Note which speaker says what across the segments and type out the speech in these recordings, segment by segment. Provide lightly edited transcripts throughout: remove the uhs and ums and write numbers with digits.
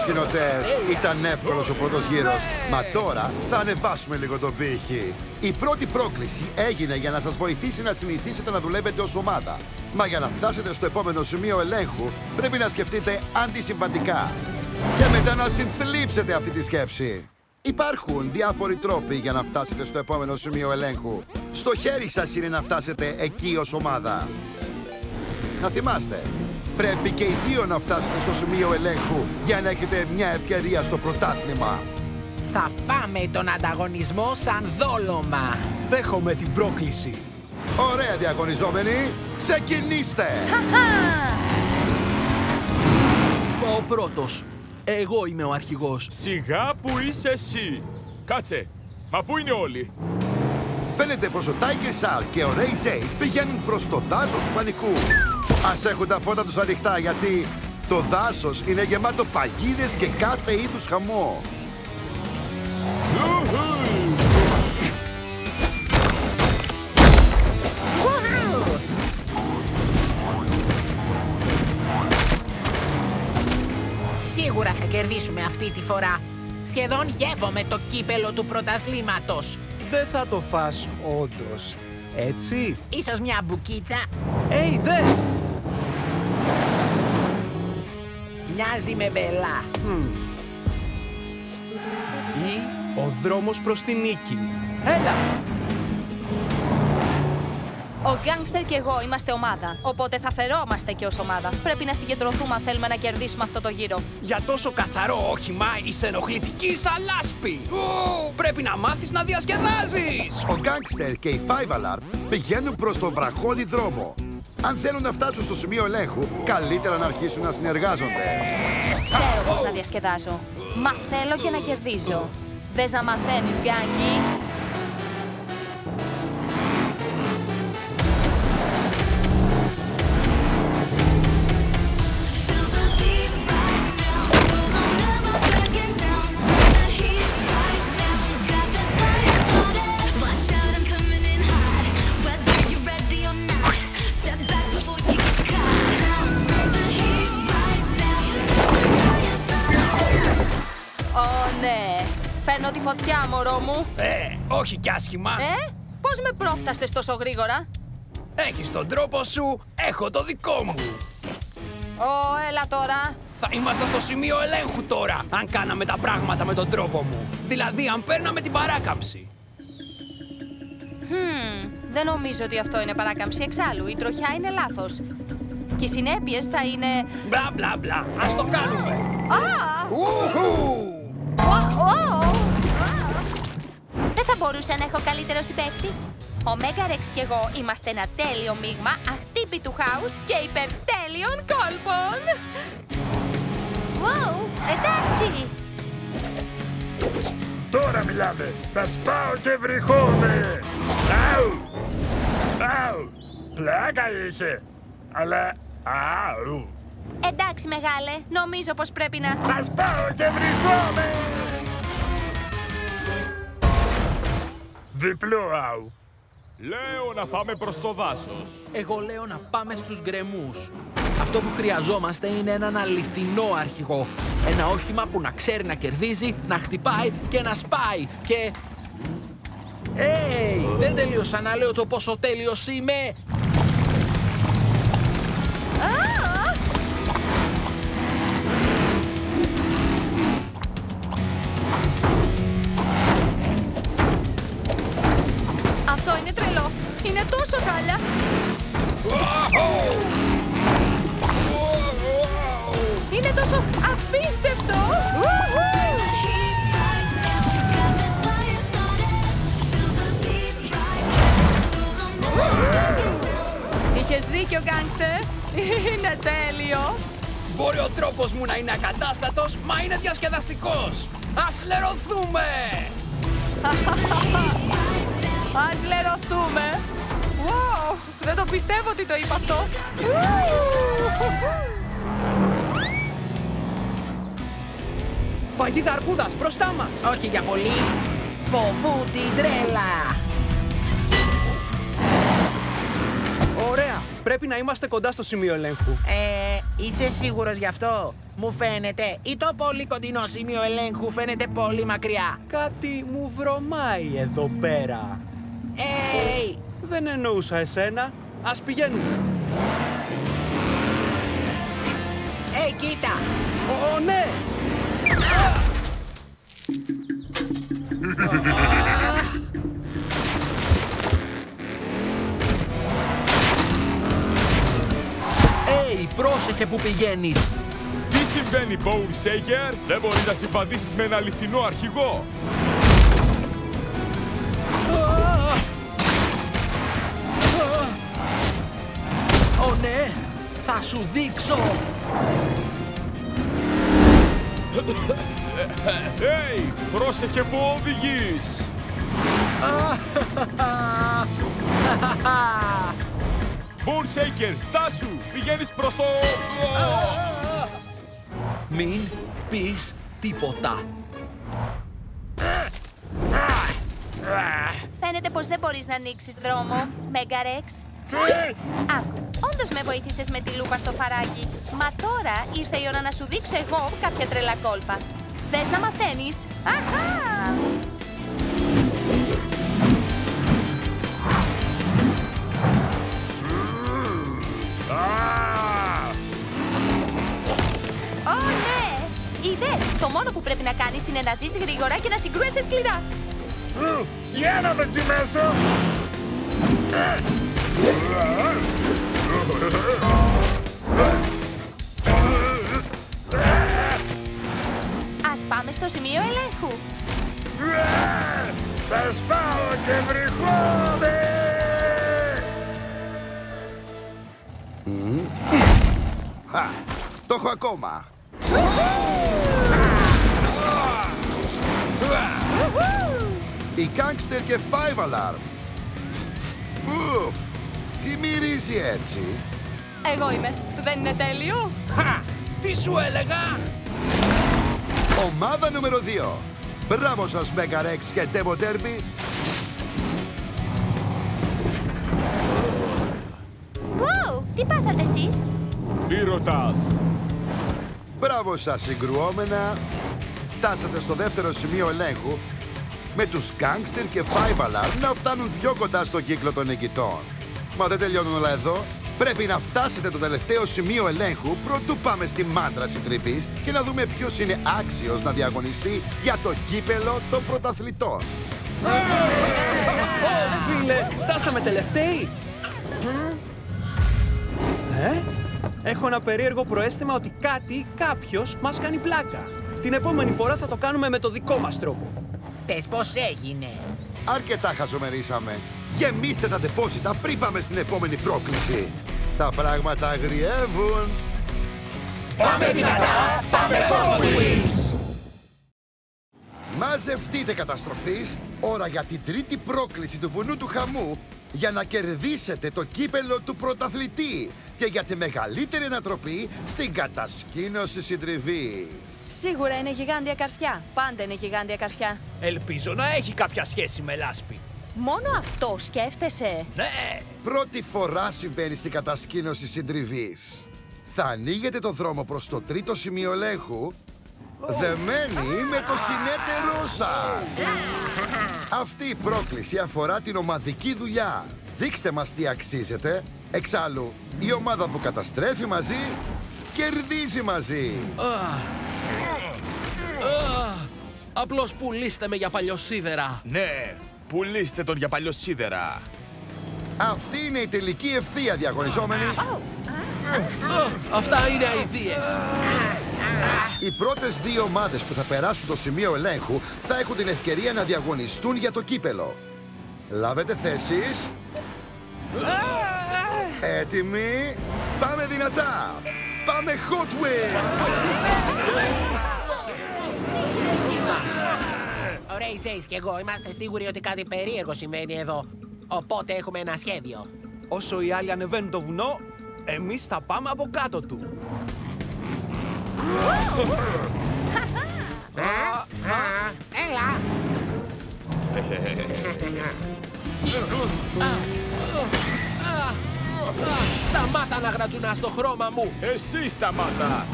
Speaker 1: σκηνοτές. Ήταν εύκολος ο πρώτος γύρος. Μα τώρα θα ανεβάσουμε λίγο τον πύχη. Η πρώτη πρόκληση έγινε για να σας βοηθήσει να συνηθίσετε να δουλεύετε ως ομάδα. Μα για να φτάσετε στο επόμενο σημείο ελέγχου, πρέπει να σκεφτείτε αντισυμβατικά. Και μετά να συνθλίψετε αυτή τη σκέψη. Υπάρχουν διάφοροι τρόποι για να φτάσετε στο επόμενο σημείο ελέγχου. Στο χέρι σας είναι να φτάσετε εκεί ως ομάδα. Να θυμάστε, πρέπει και οι δύο να φτάσετε στο σημείο ελέγχου για να έχετε μια ευκαιρία στο πρωτάθλημα.
Speaker 2: Θα φάμε τον ανταγωνισμό σαν δόλωμα.
Speaker 3: Δέχομαι την πρόκληση.
Speaker 1: Ωραία διαγωνιζόμενοι, ξεκινήστε!
Speaker 3: Ο πρώτος. Εγώ είμαι ο αρχηγός.
Speaker 4: Σιγά που είσαι εσύ. Κάτσε, μα πού είναι όλοι?
Speaker 1: Φαίνεται πως ο Tiger Shark και ο Ray Ace πηγαίνουν προς το δάσος του πανικού. Ας έχουν τα φώτα τους ανοιχτά, γιατί το δάσος είναι γεμάτο παγίδες και κάθε είδους χαμό.
Speaker 2: Σίγουρα θα κερδίσουμε αυτή τη φορά. Σχεδόν γεύομαι το κύπελο του πρωταθλήματος.
Speaker 3: Δεν θα το φας όντως. Έτσι.
Speaker 2: Ίσως μια μπουκίτσα.
Speaker 3: Δες!
Speaker 2: Μοιάζει με μπελά.
Speaker 3: Ή ο δρόμος προς τη νίκη. Έλα!
Speaker 5: Ο Γκάνγκστερ και εγώ είμαστε ομάδα, οπότε θα φερόμαστε και ως ομάδα. Πρέπει να συγκεντρωθούμε αν θέλουμε να κερδίσουμε αυτό το γύρο.
Speaker 3: Για τόσο καθαρό όχημα είσαι ενοχλητική σαν λάσπη. Πρέπει να μάθεις να διασκεδάζεις.
Speaker 1: Ο Γκάνγκστερ και η Five Alarm πηγαίνουν προς τον βραχώδη δρόμο. Αν θέλουν να φτάσουν στο σημείο ελέγχου, καλύτερα να αρχίσουν να συνεργάζονται.
Speaker 5: Ξέρω πώς να διασκεδάζω. Μα θέλω και να κερδίζω. Θες να μαθαίνεις, Γκάνγκι? Ναι. Φέρνω τη φωτιά, μωρό μου.
Speaker 3: Όχι κι άσχημα.
Speaker 5: Πώς με πρόφτασες τόσο γρήγορα?
Speaker 3: Έχεις τον τρόπο σου, έχω το δικό μου.
Speaker 5: Έλα τώρα.
Speaker 3: Θα είμαστε στο σημείο ελέγχου τώρα, αν κάναμε τα πράγματα με τον τρόπο μου. Δηλαδή, αν παίρναμε την παράκαμψη.
Speaker 5: Δεν νομίζω ότι αυτό είναι παράκαμψη εξάλλου. Η τροχιά είναι λάθος. Και οι συνέπειες θα είναι...
Speaker 3: Μπλα μπλα μπλα, ας το κάνουμε.
Speaker 5: Δεν θα μπορούσα να έχω καλύτερο συμπαίκτη. Ο Μέγαρεξ και εγώ είμαστε ένα τέλειο μείγμα αχτύπητου χάους και υπερτέλειων κόλπων. Εντάξει.
Speaker 4: Τώρα μιλάμε. Θα σπάω και βρυχώνε. Πλάκα είχε. Αλλά...
Speaker 5: Εντάξει, μεγάλε. Νομίζω πως πρέπει να...
Speaker 4: Θα σπάω και βρυχώνε. Διπλό αου. Λέω να πάμε προς το δάσος.
Speaker 3: Εγώ λέω να πάμε στους γκρεμούς. Αυτό που χρειαζόμαστε είναι έναν αληθινό αρχηγό. Ένα όχημα που να ξέρει να κερδίζει, να χτυπάει και να σπάει. Και... δεν τελείωσα να λέω το πόσο τέλειος είμαι.
Speaker 5: Αυτό είναι τρελό. Είναι τόσο χάλια. Είναι τόσο απίστευτο. Είχες δίκιο, Γκάνγκστερ. Είναι τέλειο.
Speaker 3: Μπορεί ο τρόπος μου να είναι ακατάστατος, μα είναι διασκεδαστικός. Ας λερωθούμε!
Speaker 5: Ας λερωθούμε. Wow, δεν το πιστεύω ότι το είπα αυτό.
Speaker 3: Παγίδα αρκούδας, μπροστά μας!
Speaker 2: Όχι για πολύ. Φοβού την τρέλα.
Speaker 3: Ωραία!
Speaker 6: Πρέπει να είμαστε κοντά στο σημείο ελέγχου.
Speaker 2: Είσαι σίγουρος γι' αυτό? Μου φαίνεται, ή το πολύ κοντινό σημείο ελέγχου φαίνεται πολύ μακριά.
Speaker 6: Κάτι μου βρωμάει εδώ πέρα. Δεν εννοούσα εσένα. Ας πηγαίνουμε.
Speaker 2: Κοίτα!
Speaker 6: Ω, ναι!
Speaker 3: Πρόσεχε που πηγαίνεις!
Speaker 4: Τι συμβαίνει, Bone Shaker? Δεν μπορεί να συμβαδίσεις με ένα αληθινό αρχηγό!
Speaker 3: Ω ναι! Θα σου δείξω!
Speaker 4: Πρόσεχε που οδηγείς! Bone Shaker, στάσου! Πηγαίνεις προς το...
Speaker 3: Μην πεις τίποτα.
Speaker 5: Φαίνεται πως δεν μπορείς να ανοίξεις δρόμο, Μέγαρεξ. Άκου, όντως με βοήθησες με τη λούπα στο φαράγγι. Μα τώρα ήρθε η ώρα να σου δείξω εγώ κάποια τρελά κόλπα. Θες να μαθαίνεις? Αχα! Ω, ναι! Είδες, το μόνο που πρέπει να κάνεις είναι να ζεις γρήγορα και να συγκρούεσαι σκληρά.
Speaker 4: Για να δοκιμάσω!
Speaker 5: Ας πάμε στο σημείο ελέγχου.
Speaker 4: Θα σπάω και βρυχώνε!
Speaker 1: Το έχω ακόμα. Η Gangster και 5 Alarm. Ουφ, τι μυρίζει έτσι?
Speaker 5: Εγώ είμαι. Δεν είναι τέλειο?
Speaker 3: Τι σου έλεγα!
Speaker 1: Ομάδα νούμερο 2. Μπράβο σας, Μέγαρεξ και Demo Derby.
Speaker 5: Wow, τι πάθατε εσείς?
Speaker 4: Μη ρωτάς.
Speaker 1: Μπράβο σας, συγκρουόμενα. Φτάσατε στο δεύτερο σημείο ελέγχου με τους Gangster και 5 Alarm να φτάνουν πιο κοντά στον κύκλο των νικητών. Μα δεν τελειώνουν όλα εδώ. Πρέπει να φτάσετε το τελευταίο σημείο ελέγχου προτού πάμε στη μάντρα συντριβής και να δούμε ποιος είναι άξιος να διαγωνιστεί για το κύπελο των πρωταθλητών.
Speaker 6: Φίλε, φτάσαμε τελευταίοι. Έχω ένα περίεργο προαίσθημα ότι κάποιος μας κάνει πλάκα. Την επόμενη φορά θα το κάνουμε με το δικό μας τρόπο.
Speaker 2: Πες πώς έγινε.
Speaker 1: Αρκετά χαζομερίσαμε. Γεμίστε τα ντεπόσιτα πριν πάμε στην επόμενη πρόκληση. Τα πράγματα αγριεύουν.
Speaker 2: Πάμε δυνατά, πάμε Hot Wheels!
Speaker 1: Μαζευτείτε καταστροφής. Ώρα για την τρίτη πρόκληση του βουνού του χαμού για να κερδίσετε το κύπελο του πρωταθλητή και για τη μεγαλύτερη ανατροπή στην κατασκήνωση συντριβής.
Speaker 5: Σίγουρα είναι γιγάντια καρφιά. Πάντα είναι γιγάντια καρφιά.
Speaker 6: Ελπίζω να έχει κάποια σχέση με λάσπη.
Speaker 5: Μόνο αυτό σκέφτεσαι?
Speaker 6: Ναι!
Speaker 1: Πρώτη φορά συμβαίνει στην κατασκήνωση συντριβής. Θα ανοίγετε το δρόμο προς το τρίτο σημείο ελέγχου δεμένοι με το συνέτερό σας. Αυτή η πρόκληση αφορά την ομαδική δουλειά. Δείξτε μας τι αξίζετε. Εξάλλου, η ομάδα που καταστρέφει μαζί κερδίζει μαζί.
Speaker 3: Απλώς πουλήστε με για παλιοσίδερα.
Speaker 4: Ναι, πουλήστε τον για παλιοσίδερα.
Speaker 1: Αυτή είναι η τελική ευθεία, διαγωνιζόμενοι.
Speaker 3: Αυτά είναι αηδίες.
Speaker 1: Οι πρώτες δύο ομάδες που θα περάσουν το σημείο ελέγχου θα έχουν την ευκαιρία να διαγωνιστούν για το κύπελο. Λάβετε θέσεις. Έτοιμοι. Πάμε δυνατά. Πάμε Hot Wheels.
Speaker 2: Ωραία, Ζέις και εγώ είμαστε σίγουροι ότι κάτι περίεργο συμβαίνει εδώ. Οπότε έχουμε ένα σχέδιο.
Speaker 6: Όσο οι άλλοι ανεβαίνουν το βουνό, εμείς θα πάμε από κάτω του.
Speaker 2: Έλα!
Speaker 3: Στα Σταμάτα να γρατζουνάς στο χρώμα μου.
Speaker 4: Εσύ σταμάτα.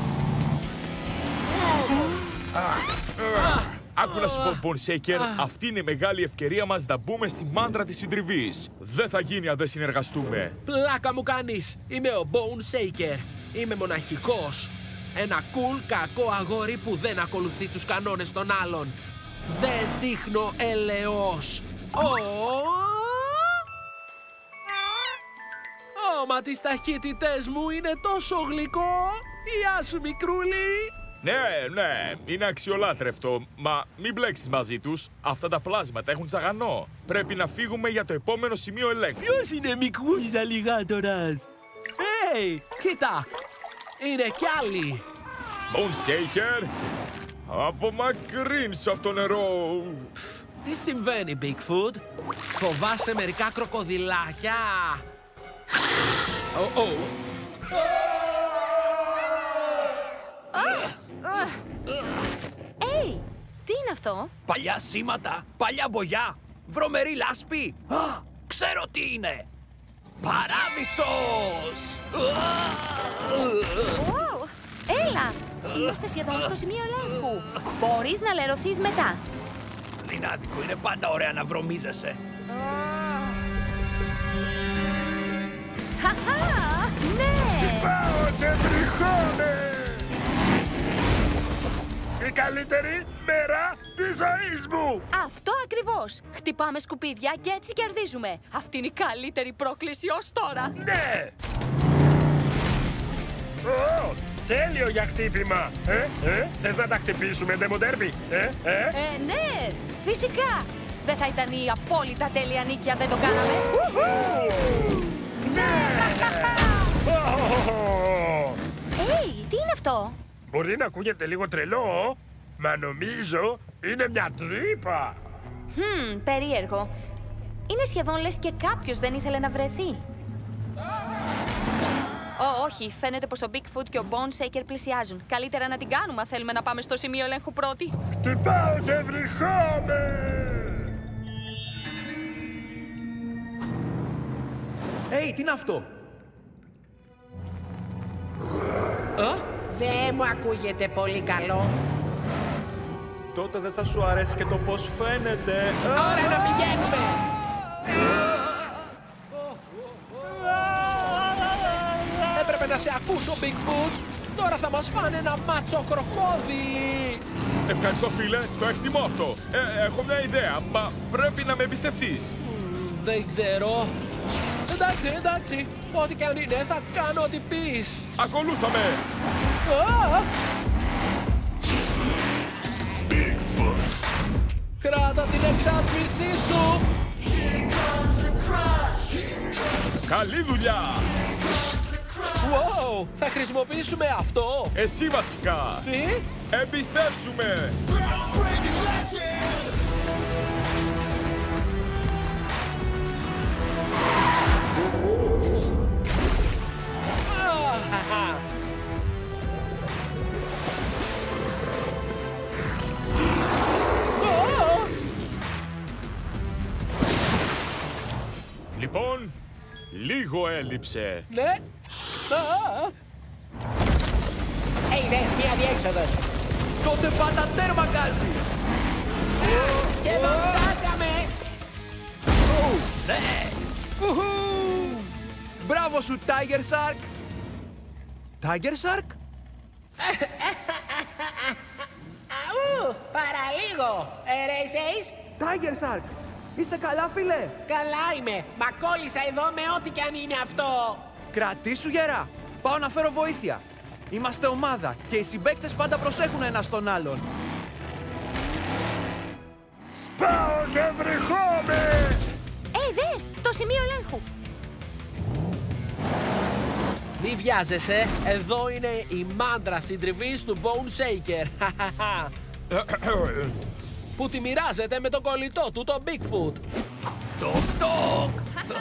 Speaker 4: Άκου να σου πω, Bone Shaker, αυτή είναι η μεγάλη ευκαιρία μας να μπούμε στη μάντρα της συντριβής. Δεν θα γίνει αν δεν συνεργαστούμε.
Speaker 3: Πλάκα μου κάνεις. Είμαι ο Bone Shaker. Είμαι μοναχικός. Ένα cool κακό αγόρι που δεν ακολουθεί τους κανόνες των άλλων. Δεν δείχνω ελεός. Μα τις ταχύτητες μου είναι τόσο γλυκό. Γεια σου, μικρούλι.
Speaker 4: Ναι, είναι αξιολάτρευτο. Μα μην μπλέξεις μαζί τους. Αυτά τα πλάσματα έχουν τσαγανό. Πρέπει να φύγουμε για το επόμενο σημείο ελέγχου.
Speaker 3: Ποιος είναι μικρούλης αλιγάτορας? Κοίτα, είναι κι άλλοι.
Speaker 4: Bone Shaker, απομακρύνσου από το νερό.
Speaker 3: Τι συμβαίνει, Bigfoot? Φοβάσαι μερικά κροκοδιλάκια?
Speaker 5: Τι είναι αυτό?
Speaker 6: Παλιά σήματα, παλιά μπογιά, βρωμερή λάσπη. Ξέρω τι είναι. Παράδεισος!
Speaker 5: Έλα! Είμαστε σχεδόν στο σημείο ελέγχου. Μπορείς να λερωθείς μετά.
Speaker 6: Είναι άδικο, είναι πάντα ωραία να βρωμίζεσαι.
Speaker 5: Χαχά! Ναι!
Speaker 7: Πάω και τριχώνε! Η καλύτερη μέρα της ζωής μου!
Speaker 5: Αυτό ακριβώς! Χτυπάμε σκουπίδια και έτσι κερδίζουμε. Αυτή είναι η καλύτερη πρόκληση ως τώρα.
Speaker 7: Ναι! Τέλειο για χτύπημα! Θες να τα χτυπήσουμε, Ντεμοντέρμπι?
Speaker 5: Ναι! Φυσικά! Δεν θα ήταν η απόλυτα τέλεια νίκη αν δεν το κάναμε. Τι είναι αυτό?
Speaker 7: Μπορεί να ακούγεται λίγο τρελό, μα νομίζω είναι μια τρύπα.
Speaker 5: Περίεργο. Είναι σχεδόν λες και κάποιος δεν ήθελε να βρεθεί. Όχι, φαίνεται πως ο Bigfoot και ο Bone Shaker πλησιάζουν. Καλύτερα να την κάνουμε αν θέλουμε να πάμε στο σημείο ελέγχου πρώτοι.
Speaker 7: Χτυπάω και βρυχάμε!
Speaker 6: Τι είναι αυτό?
Speaker 2: Δεν μου ακούγεται πολύ καλό.
Speaker 6: Τότε δεν θα σου αρέσει και το πώς φαίνεται.
Speaker 3: Ώρα να πηγαίνουμε! Έπρεπε να σε ακούσω, Bigfoot. Τώρα θα μας φάνε ένα μάτσο κροκόδιλι.
Speaker 4: Ευχαριστώ, φίλε. Το εκτιμώ αυτό. Έχω μια ιδέα, μα πρέπει να με εμπιστευτείς.
Speaker 3: Δεν ξέρω. Εντάξει. Ό,τι και αν είναι, θα κάνω ό,τι πεις.
Speaker 4: Ακολούθαμε.
Speaker 3: Κράτα την εξάτμισή σου.
Speaker 4: Καλή δουλειά.
Speaker 3: Wow, θα χρησιμοποιήσουμε αυτό.
Speaker 4: Εσύ βασικά.
Speaker 3: Τι?
Speaker 4: Εμπιστεύσουμε. Λοιπόν, λίγο έλειψε.
Speaker 3: Ναι.
Speaker 2: Δες, μία διέξοδος.
Speaker 6: Τότε πάντα τέρμα γκάζι.
Speaker 2: Σχεδόν φτάσαμε.
Speaker 6: Ναι. Μπράβο σου, Tiger Shark. Tiger Shark?
Speaker 2: Παραλίγο. Ρε εσείς?
Speaker 6: Tiger Shark, είσαι καλά, φίλε?
Speaker 2: Καλά είμαι. Μα κόλλησα εδώ με ό,τι κι αν είναι αυτό.
Speaker 6: Κρατήσου, γερά. Πάω να φέρω βοήθεια. Είμαστε ομάδα και οι συμπαίκτες πάντα προσέχουν ένας τον άλλον.
Speaker 7: Σπάω και βρυχώμαι!
Speaker 5: Δες, το σημείο ελέγχου.
Speaker 3: Μη βιάζεσαι, εδώ είναι η μάντρα συντριβής του Bone Shaker. Που τη μοιράζεται με τον κολλητό του, τον Bigfoot.
Speaker 6: Τοκ.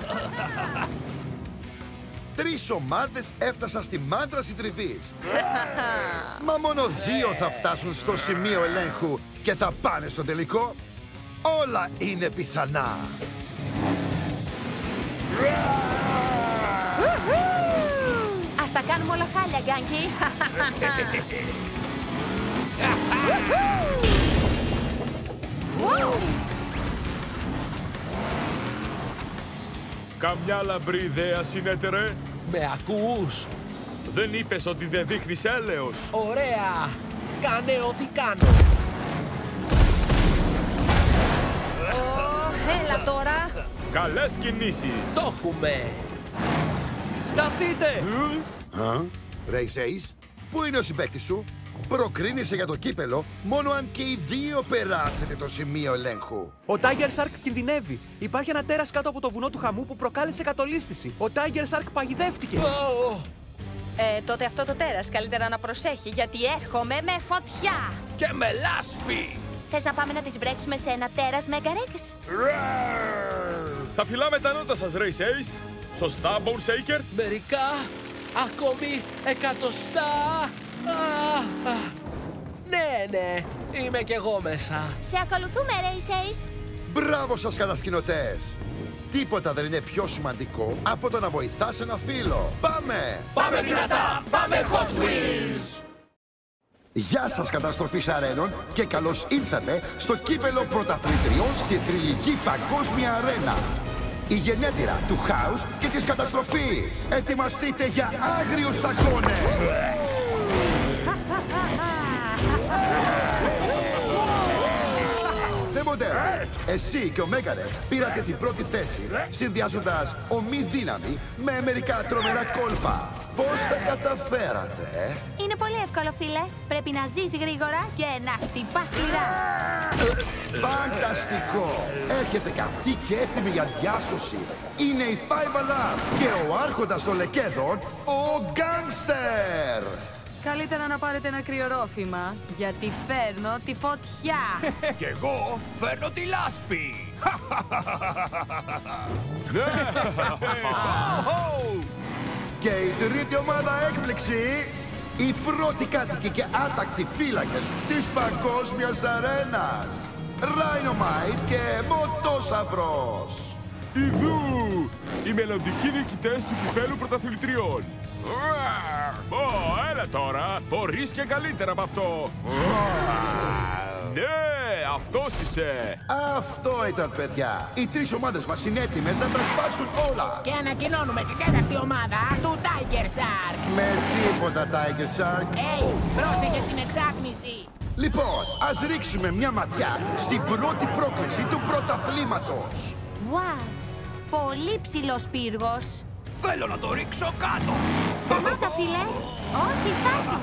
Speaker 1: 3 ομάδες έφτασαν στη μάντρα συντριβής. Μα μόνο 2 θα φτάσουν στο σημείο ελέγχου και θα πάνε στο τελικό. Όλα είναι πιθανά.
Speaker 5: κάνουμε όλα χάλια, Γκάνκι.
Speaker 4: Καμιά λαμπρή ιδέα, συνέτερε?
Speaker 3: Με ακούς?
Speaker 4: Δεν είπες ότι δεν δείχνεις έλεος?
Speaker 3: Ωραία! Κάνε ό,τι κάνω.
Speaker 5: Έλα τώρα.
Speaker 4: Καλές κινήσεις!
Speaker 3: Το έχουμε!
Speaker 6: Σταθείτε!
Speaker 1: Race Ace, πού είναι ο συμπαίκτης σου? Προκρίνησε για το κύπελο μόνο αν και οι δύο περάσετε το σημείο ελέγχου.
Speaker 6: Ο Tiger Shark κινδυνεύει. Υπάρχει ένα τέρας κάτω από το βουνό του χαμού που προκάλεσε κατολίσθηση. Ο Tiger Shark παγιδεύτηκε.
Speaker 5: Τότε αυτό το τέρας καλύτερα να προσέχει, γιατί έρχομαι με φωτιά.
Speaker 3: Και με λάσπη!
Speaker 5: Θες να πάμε να τις βρέξουμε σε ένα τέρας, Μέγκαρεξ?
Speaker 4: Θα φυλάμε τα νότα σας, Race Ace. Σωστά, Bone Shaker?
Speaker 3: Μερικά, ακόμη εκατοστά. Ναι, είμαι κι εγώ μέσα.
Speaker 5: Σε ακολουθούμε, Race Ace.
Speaker 1: Μπράβο σας, κατασκηνωτές! Τίποτα δεν είναι πιο σημαντικό από το να βοηθάς ένα φίλο. Πάμε!
Speaker 3: Πάμε δυνατά! Πάμε Hot Wheels!
Speaker 1: Γεια σας, καταστροφής αρένων, και καλώς ήρθατε στο κύπελο πρωταθλητριών στη θρυλική παγκόσμια αρένα. Η γενέτειρα του χάους και της καταστροφής. Ετοιμαστείτε για άγριους αγώνες! Ντεμοντέρ, εσύ και ο Μέγκαρεξ πήρατε την πρώτη θέση, συνδυάζοντας ομή δύναμη με μερικά τρομερά κόλπα. Πώς τα καταφέρατε?
Speaker 5: Είναι πολύ εύκολο, φίλε. Πρέπει να ζεις γρήγορα και να χτυπάς σκληρά.
Speaker 1: Φανταστικό! Έχετε καυτεί και έτοιμοι για διάσωση. Είναι η Five Alarm και ο άρχοντας των λεκέδων, ο Γκάνστερ!
Speaker 8: Καλύτερα να πάρετε ένα κρυορόφημα, γιατί φέρνω τη φωτιά.
Speaker 3: Κι εγώ φέρνω τη λάσπη.
Speaker 1: Και η τρίτη ομάδα έκπληξη, οι πρώτοι κάτοικοι και άτακτοι φύλακες της παγκόσμιας αρένας, Rhinomite και Μοτόσαυρος.
Speaker 4: Ιδού! Οι μελλοντικοί νικητές του κυπέλου πρωταθλητριών. Έλα τώρα! Μπορείς και καλύτερα από αυτό! Ναι, αυτός είσαι!
Speaker 1: Αυτό ήταν, παιδιά. Οι τρεις ομάδες μας είναι έτοιμες να τα σπάσουν όλα.
Speaker 2: Και ανακοινώνουμε την τέταρτη ομάδα του Tiger Shark.
Speaker 1: Με τίποτα, Tiger Shark.
Speaker 2: Πρόσεχε την εξάτμιση.
Speaker 1: Λοιπόν, ας ρίξουμε μια ματιά στην πρώτη πρόκληση του πρωταθλήματος.
Speaker 5: Wow, πολύ ψηλός πύργος.
Speaker 3: Θέλω να το ρίξω κάτω.
Speaker 5: Σταμάτα, φίλε. Όχι, στάσου.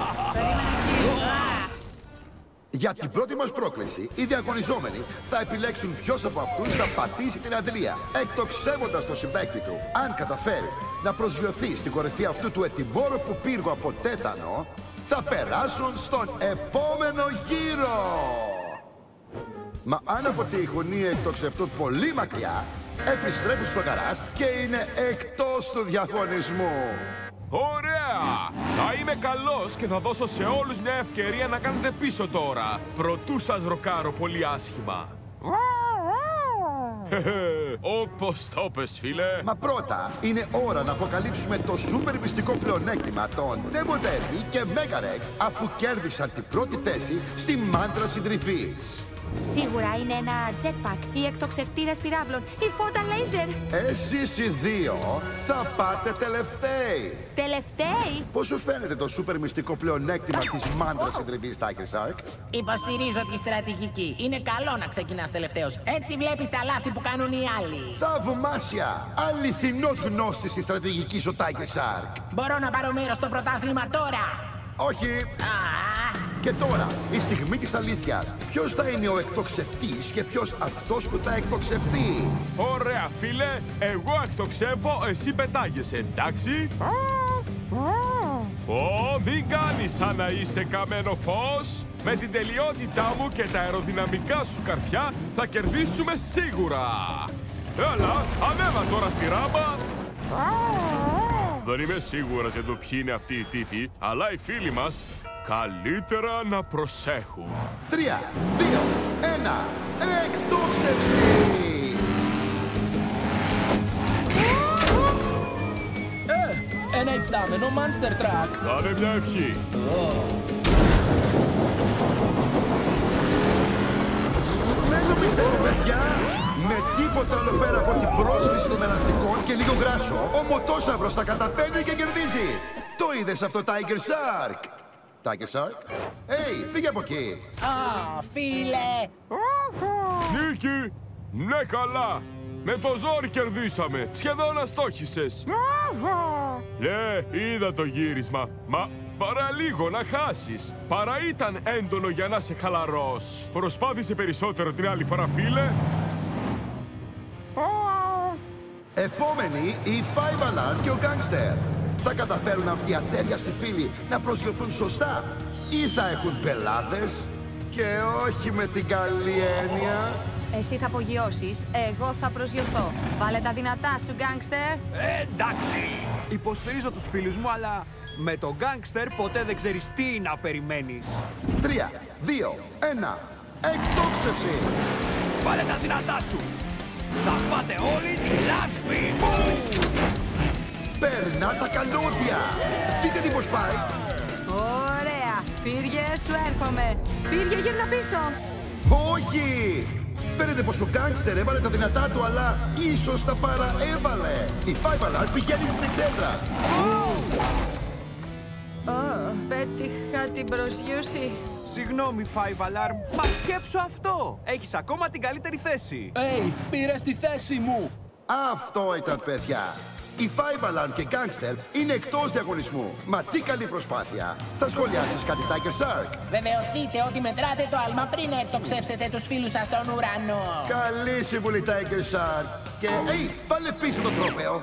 Speaker 1: Για την πρώτη μας πρόκληση, οι διαγωνιζόμενοι θα επιλέξουν ποιος από αυτούς θα πατήσει την αντλία, εκτοξεύοντας το συμπαίκτη του. Αν καταφέρει να προσγειωθεί στην κορυφή αυτού του ετοιμόρροπου πύργου από τέτανο, θα περάσουν στον επόμενο γύρο. Μα αν αποτύχουν ή εκτοξευτούν πολύ μακριά, επιστρέφουν στο γκαράζ και είναι εκτός του διαγωνισμού.
Speaker 4: Ωραία! Θα είμαι καλός και θα δώσω σε όλους μια ευκαιρία να κάνετε πίσω τώρα, προτού σας ροκάρω πολύ άσχημα. Όπως το πες, φίλε.
Speaker 1: Μα πρώτα είναι ώρα να αποκαλύψουμε το σούπερ μυστικό πλεονέκτημα των Ντεμοντέρ και Μέγκαρεξ, αφού κέρδισαν την πρώτη θέση στη μάντρα συντριβής.
Speaker 5: Σίγουρα είναι ένα jetpack ή εκτοξευτήρας πυράβλων ή φώτα λέιζερ.
Speaker 1: Εσείς οι δύο θα πάτε τελευταίοι.
Speaker 5: Τελευταίοι.
Speaker 1: Πώς σου φαίνεται το σούπερ μυστικό πλεονέκτημα της μάντρας συντριβής, Tiger Shark?
Speaker 2: Υποστηρίζω τη στρατηγική. Είναι καλό να ξεκινάς τελευταίος. Έτσι βλέπεις τα λάθη που κάνουν οι άλλοι.
Speaker 1: Θαυμάσια! Αληθινός γνώστης της στρατηγικής ο Tiger Shark.
Speaker 2: Μπορώ να πάρω μέρος στο πρωτάθλημα τώρα.
Speaker 1: Όχι! Και τώρα, η στιγμή της αλήθειας. Ποιος θα είναι ο εκτοξευτής και ποιος αυτός που θα εκτοξευτεί?
Speaker 4: Ωραία, φίλε. Εγώ εκτοξεύω, εσύ πετάγεσαι, εντάξει? Μην κάνεις σαν να είσαι καμένο φως. Με την τελειότητά μου και τα αεροδυναμικά σου καρφιά θα κερδίσουμε σίγουρα. Έλα, ανέβα τώρα στη ράμπα. Δεν είμαι σίγουρας για το ποιοι είναι αυτοί οι τύποι, αλλά οι φίλοι μας καλύτερα να προσέχουν.
Speaker 1: 3, 2, 1, εκτόξευση!
Speaker 3: ένα υπτάμενο Monster Truck.
Speaker 4: Θα είναι μια ευχή.
Speaker 1: Δεν το πιστεύω, παιδιά! Με τίποτα άλλο πέρα από την πρόσφυση των ελαστικών και λίγο γράσο, ο μοτόσαυρος τα καταφέρνει και κερδίζει! Το είδες αυτό, Tiger Shark! Tiger Shark? Φύγε από εκεί!
Speaker 2: Ω, φίλε!
Speaker 4: Νίκη! Ναι, καλά! Με το ζόρι κερδίσαμε! Σχεδόν αστόχησες! Είδα το γύρισμα. Μα παραλίγο να χάσεις. Παρά ήταν έντονο για να είσαι χαλαρός. Προσπάθησε περισσότερο την άλλη φορά, φίλε.
Speaker 1: Επόμενοι, οι Five Alarm και ο Gangster. Θα καταφέρουν αυτοί οι ατέριαστοι φίλοι να προσγειωθούν σωστά ή θα έχουν πελάδες και όχι με την καλή έννοια?
Speaker 8: Εσύ θα απογειώσεις, εγώ θα προσγειωθώ. Βάλε τα δυνατά σου, γκάνγκστερ.
Speaker 6: Εντάξει! Υποστηρίζω τους φίλους μου, αλλά με τον γκάνγκστερ ποτέ δεν ξέρεις τι να περιμένεις.
Speaker 1: 3, 2, 1, εκτόξευση!
Speaker 6: Βάλε τα δυνατά σου! Θα φάτε όλοι τη λάσπη!
Speaker 1: Περνά τα καλώδια! Δείτε τι πως πάει!
Speaker 8: Ωραία! Πύργε, σου έρχομαι! Πύργε, γύρνα πίσω!
Speaker 1: Όχι! Φαίνεται πως ο Gangster έβαλε τα δυνατά του, αλλά ίσως τα παραέβαλε! Η Five Alarm πηγαίνει στην εξέδρα!
Speaker 8: Πέτυχα την προσγείωση.
Speaker 6: Συγγνώμη, Five Alarm, μα σκέψου αυτό! Έχεις ακόμα την καλύτερη θέση!
Speaker 3: Πήρες τη θέση μου!
Speaker 1: Αυτό ήταν, παιδιά! Οι Five Alarm και Gangster είναι εκτός διαγωνισμού. Μα τι καλή προσπάθεια! Θα σχολιάσεις κάτι, Tiger Shark?
Speaker 2: Βεβαιωθείτε ότι μετράτε το άλμα πριν εκτοξεύσετε τους φίλους σας στον ουρανό.
Speaker 1: Καλή συμβουλή, Tiger Shark! Και, βάλε πίσω το τρόπαιο!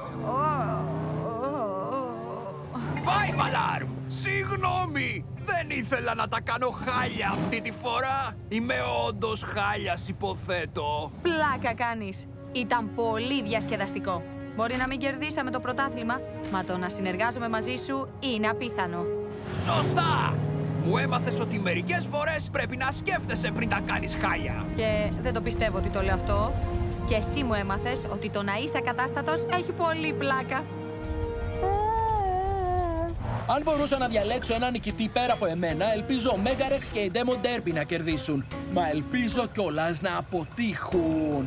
Speaker 6: Five Alarm! Συγγνώμη! Δεν ήθελα να τα κάνω χάλια αυτή τη φορά! Είμαι όντως χάλιας, υποθέτω!
Speaker 8: Πλάκα κάνεις. Ήταν πολύ διασκεδαστικό. Μπορεί να μην κερδίσαμε το πρωτάθλημα, μα το να συνεργάζομαι μαζί σου είναι απίθανο.
Speaker 6: Σωστά! Μου έμαθες ότι μερικές φορές πρέπει να σκέφτεσαι πριν τα κάνεις χάλια.
Speaker 8: Και δεν το πιστεύω ότι το λέω αυτό. Και εσύ μου έμαθες ότι το να είσαι ακατάστατος έχει πολύ πλάκα.
Speaker 3: Αν μπορούσα να διαλέξω έναν νικητή πέρα από εμένα, ελπίζω ο Megarex και η Demon Derby να κερδίσουν. Μα ελπίζω κιόλας να αποτύχουν.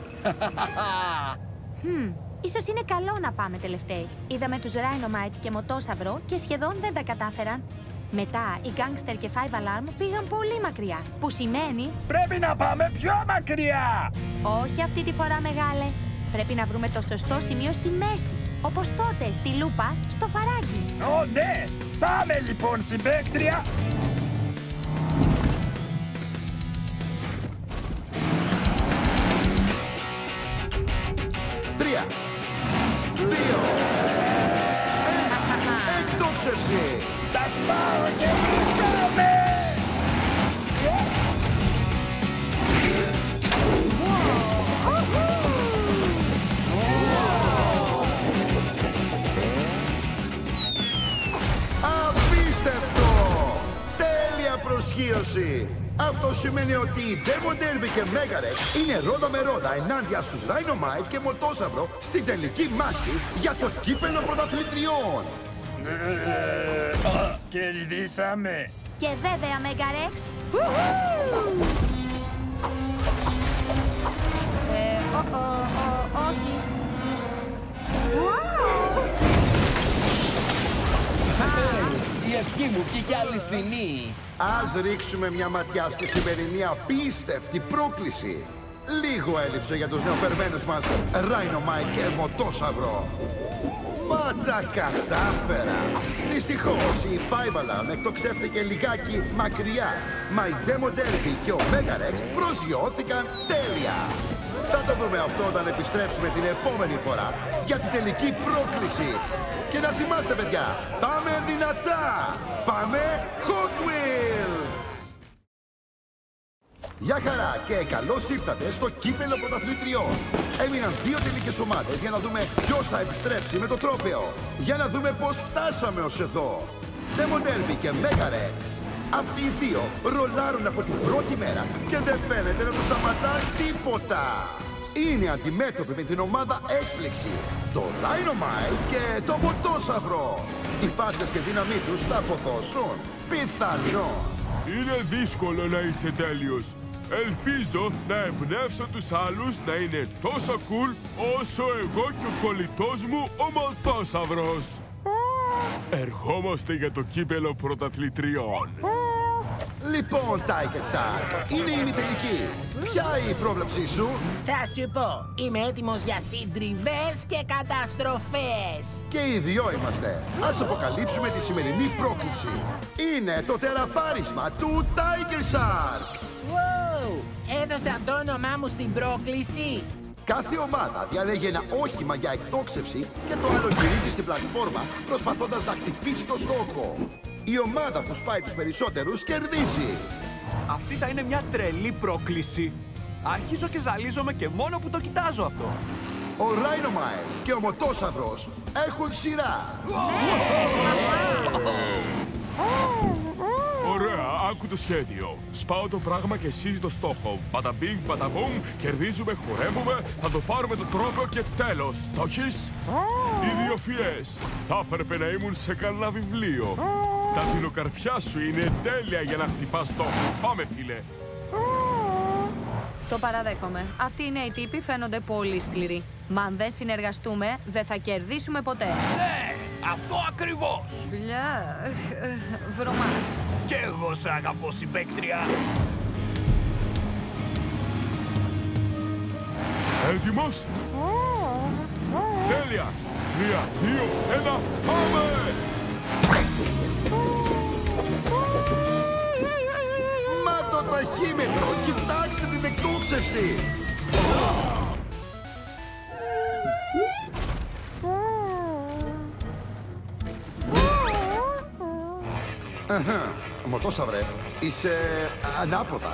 Speaker 5: Ίσως είναι καλό να πάμε τελευταίοι. Είδαμε τους Rhinomite και Μοτόσαυρο και σχεδόν δεν τα κατάφεραν. Μετά οι Gangster και Five Alarm πήγαν πολύ μακριά. Που σημαίνει...
Speaker 7: Πρέπει να πάμε πιο μακριά!
Speaker 5: Όχι αυτή τη φορά, μεγάλε. Πρέπει να βρούμε το σωστό σημείο στη μέση. Όπως τότε στη Λούπα, στο φαράγγι.
Speaker 7: Ω, ναι! Πάμε λοιπόν, συμπαίκτρια!
Speaker 1: Τρία, 2, 1, εκτόξευση!
Speaker 7: Τα σπάω και βρήκαμε!
Speaker 1: Απίστευτο! Τέλεια προσγείωση! Αυτό σημαίνει ότι η Demon Derby και Megarex είναι ρόδα με ρόδα ενάντια στους Rhinomite και Μοτόσαυρο στην τελική μάχη για το κύπελλο πρωταθλητριών.
Speaker 7: Κερδίσαμε!
Speaker 5: Και βέβαια, Megarex. Όχι.
Speaker 3: Η ευχή μου βγήκε αληθινή.
Speaker 1: Ας ρίξουμε μια ματιά στη σημερινή απίστευτη πρόκληση. Λίγο έλειψε για τους νεοφερμένους μας Rhinomite και Μοτόσαυρο. Μα τα κατάφερα! Δυστυχώς η Five Alarm εκτοξεύτηκε λιγάκι μακριά. Μα η Demon Derby και ο Megarex προσγειώθηκαν τέλεια. Θα το δούμε αυτό όταν επιστρέψουμε την επόμενη φορά για την τελική πρόκληση. Και να θυμάστε, παιδιά, πάμε δυνατά! Πάμε Hot Wheels! Γεια χαρά και καλώς ήρθατε στο κύπελλο πρωταθλητριών. Έμειναν 2 τελικές ομάδες για να δούμε ποιος θα επιστρέψει με το τρόπαιο. Για να δούμε πώς φτάσαμε ως εδώ. Demon Derby και Megarex. Αυτοί οι δύο ρολάρουν από την πρώτη μέρα και δεν φαίνεται να τους σταματά τίποτα. είναι αντιμέτωποι με την ομάδα έκπληξη, το Dynamite και το Μοτόσαυρο. Οι φάσκες και δύναμή τους θα αποδώσουν πιθανόν.
Speaker 4: Είναι δύσκολο να είσαι τέλειος. Ελπίζω να εμπνεύσω τους άλλους να είναι τόσο cool όσο εγώ και ο κολλητός μου ο Μοτόσαυρος. Ερχόμαστε για το κύπελο πρωταθλητριών.
Speaker 1: Λοιπόν, Tiger Shark, είναι η ημιτελική. Ποια η πρόβλεψή σου?
Speaker 2: Θα σου πω, είμαι έτοιμος για συντριβές και καταστροφές.
Speaker 1: Και οι δυο είμαστε. Ας αποκαλύψουμε τη σημερινή πρόκληση. Είναι το τεραπάρισμα του Tiger Shark.
Speaker 2: Wow, έδωσα το όνομά μου στην πρόκληση.
Speaker 1: Κάθε ομάδα διαλέγει ένα όχημα για εκτόξευση και το άλλο γυρίζει στην πλατφόρμα προσπαθώντας να χτυπήσει το στόχο. Η ομάδα που σπάει τους περισσότερους κερδίζει.
Speaker 6: Αυτή θα είναι μια τρελή πρόκληση. Αρχίζω και ζαλίζομαι και μόνο που το κοιτάζω αυτό.
Speaker 1: Ο Dynamite και ο Μοτόσαυρος έχουν σειρά.
Speaker 4: Ωραία, άκου το σχέδιο. Σπάω το πράγμα και εσείς το στόχο. Μπαταμπίνγκ, μπαταμπούμ, κερδίζουμε, χορεύουμε, θα το πάρουμε το τρόπο και τέλος. Το έχεις? Οι δύο φιές. Θα έπρεπε να ήμουν σε καλά βιβλίο. Τα δειλοκαρφιά σου είναι τέλεια για να χτυπάς στόχους. Πάμε, φίλε.
Speaker 8: Το παραδέχομαι. Αυτοί οι νέοι τύποι φαίνονται πολύ σκληροί. Μα αν δεν συνεργαστούμε, δεν θα κερδίσουμε ποτέ.
Speaker 6: Ναι, αυτό ακριβώς.
Speaker 8: Βρωμάς.
Speaker 6: Κι εγώ σ' αγαπώ, συμπαίκτρια.
Speaker 4: Έτοιμος? Τέλεια! 3, 2, 1, πάμε!
Speaker 1: Μα το ταχύμετρο! Κοιτάξτε την εκτόξευση! Μοτόσαυρε, είσαι ανάποδα.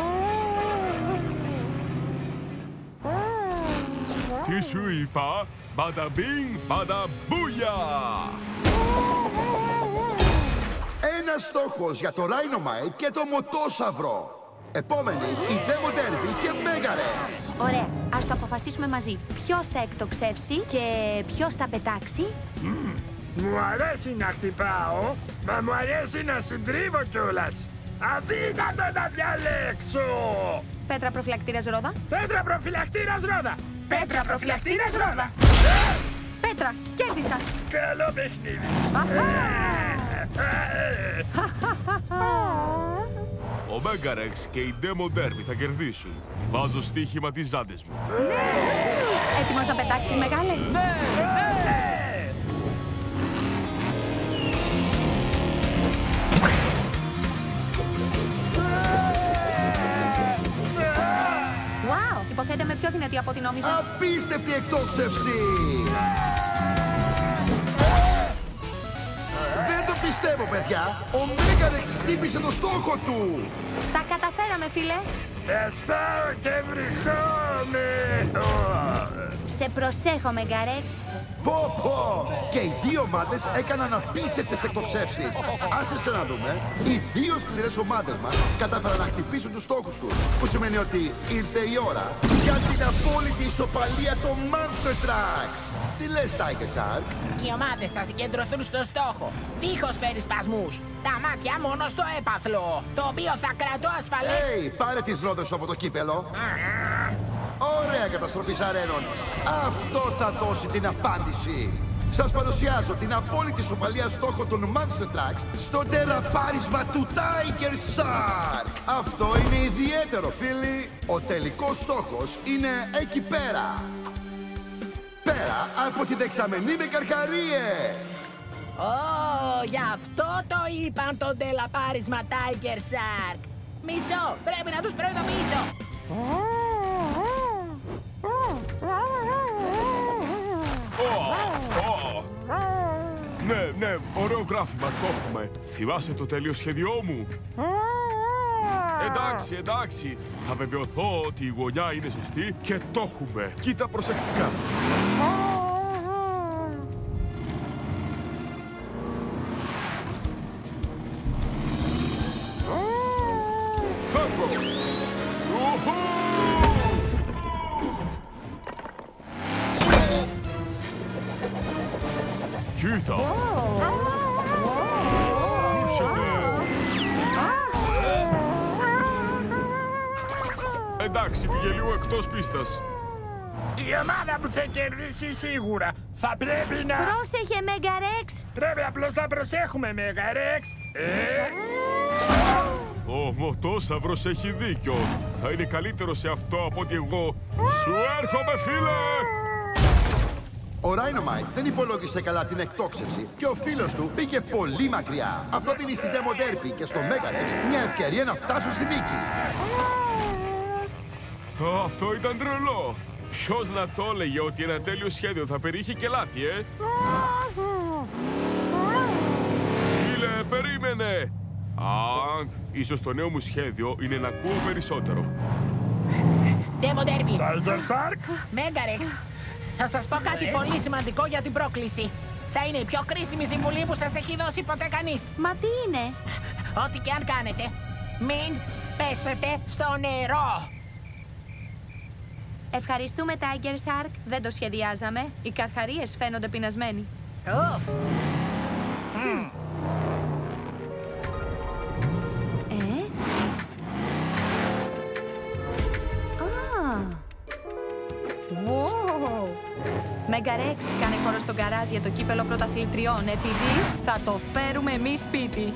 Speaker 4: Τι σου είπα? Μπαταμπίνγκ, μπαταμπούια!
Speaker 1: Ένας στόχος για το Dynamite και το Μοτόσαυρο. Επόμενη, η Demo Derby και Megarex.
Speaker 5: Ωραία, ας το αποφασίσουμε μαζί. Ποιος θα εκτοξεύσει και ποιος θα πετάξει.
Speaker 7: Μου αρέσει να χτυπάω, μα μου αρέσει να συντρίβω κιόλας. Αδύνατο να διαλέξω!
Speaker 5: Πέτρα προφυλακτήρας ρόδα.
Speaker 7: Πέτρα προφυλακτήρας ρόδα!
Speaker 5: Πέτρα προφυλακτήρας ρόδα. Πέτρα, κέρδισα.
Speaker 7: Καλό παιχνίδι!
Speaker 4: Ο Megarex και η Demo Derby θα κερδίσουν. Βάζω στοίχημα τις ζάντες μου.
Speaker 5: Έτοιμος να πετάξεις, μεγάλε?
Speaker 6: Ναι!
Speaker 5: Wow, υποθέτε με πιο δυνατή από ό,τι νόμιζα.
Speaker 1: Απίστευτη εκτόξευση! Δεν το πιστεύω, παιδιά! Ο Megarex χτύπησε το στόχο του!
Speaker 5: Τα καταφέραμε, φίλε.
Speaker 7: Θα σπάω και βρυχώνε!
Speaker 5: Σε προσέχω, Megarex.
Speaker 1: Πω πω! Και οι δύο ομάδες έκαναν απίστευτες εκτοξεύσεις. Ας τις ξαναδούμε. Οι δύο σκληρές ομάδες μας κατάφεραν να χτυπήσουν τους στόχους τους. Που σημαίνει ότι ήρθε η ώρα για την απόλυτη ισοπαλία των Monster Trucks. Τι λες, Tiger Shark?
Speaker 2: Οι ομάδες θα συγκεντρωθούν στο στόχο, δίχως περισπασμούς. Τα μάτια μόνο στο έπαθλο, το οποίο θα κρατώ ασφαλές.
Speaker 1: Πάρε τις ρόδες από το κύπελο. Ωραία καταστροφή αρένων. Αυτό θα δώσει την απάντηση. Σας παρουσιάζω την απόλυτη ισοπαλία στόχο των Monster Trucks στο τεραπάρισμα του Tiger Shark. Αυτό είναι ιδιαίτερο, φίλοι. Ο τελικός στόχος είναι εκεί πέρα. Πέρα από τη δεξαμενή με καρχαρίες.
Speaker 2: Γι' αυτό το είπαν το τελαπάρισμα Tiger Shark. Μισό, πρέπει να τους προειδοποιήσω.
Speaker 4: Ναι, ωραίο γράφημα, το έχουμε. Θυμάσαι το τέλειο σχέδιό μου? Εντάξει. Θα βεβαιωθώ ότι η γωνιά είναι σωστή και το έχουμε. Κοίτα προσεκτικά. Φεύγω! Κοίτα! Εντάξει, πήγε λίγο εκτός πίστας.
Speaker 7: Η ομάδα που θα κερδίσει σίγουρα θα πρέπει να...
Speaker 5: Πρόσεχε, Μέγαρεξ!
Speaker 7: Πρέπει απλώς να προσέχουμε, Μέγαρεξ.
Speaker 4: Ο Μοτόσαυρος έχει δίκιο. Θα είναι καλύτερο σε αυτό από ότι εγώ. Σου έρχομαι, φίλε!
Speaker 1: Ο Rhinomite δεν υπολόγισε καλά την εκτόξευση και ο φίλος του πήγε πολύ μακριά. Αυτό δίνει στη Demo Derby και στο Μέγαρεξ μια ευκαιρία να φτάσουν στη νίκη.
Speaker 4: Αυτό ήταν τρελό. Ποιος να το έλεγε ότι ένα τέλειο σχέδιο θα περιείχε και λάθη, Φίλε, περίμενε! Ίσως το νέο μου σχέδιο είναι να ακούω περισσότερο.
Speaker 2: Demo Derby.
Speaker 7: Tiger Shark.
Speaker 2: Μέγαρεξ, θα σας πω κάτι πολύ σημαντικό για την πρόκληση. Θα είναι η πιο κρίσιμη συμβουλή που σας έχει δώσει ποτέ κανείς.
Speaker 5: Μα τι είναι?
Speaker 2: Ό,τι και αν κάνετε, μην πέσετε στο νερό.
Speaker 5: Ευχαριστούμε, Tiger Shark. Δεν το σχεδιάζαμε. Οι καρχαρίες φαίνονται πεινασμένοι.
Speaker 2: Ουφ.
Speaker 8: Μέγαρεξ, κάνε χώρο στο γκαράζ για το κύπελο πρωταθλητριών, επειδή θα το φέρουμε εμείς σπίτι.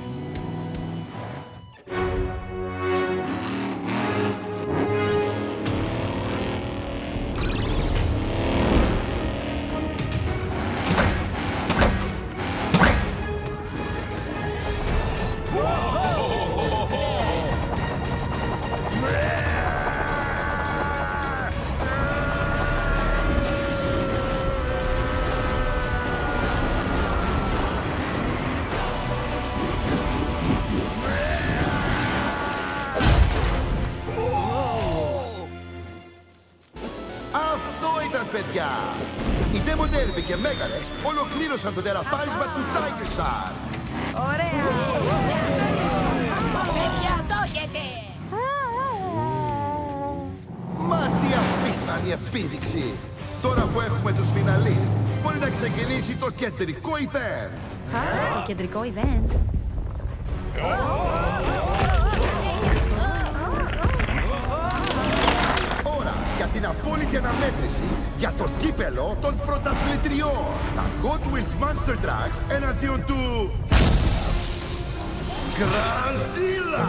Speaker 1: Παιδιά, η Demo Derby και Μέγαρεξ ολοκλήρωσαν το τεραπάρισμα του Tiger Shark.
Speaker 8: Ωραία!
Speaker 2: Παιδιά, το έχετε!
Speaker 1: Μα τι απίθανη επίδειξη! Τώρα που έχουμε τους φιναλίστ, μπορεί να ξεκινήσει το κεντρικό event.
Speaker 8: Το κεντρικό event.
Speaker 1: Ώρα για την απόλυτη αναμέτρηση για το κύπελο των πρωταθλητριών. Τα Hot Wheels Monster Trucks εναντίον του... Godzilla!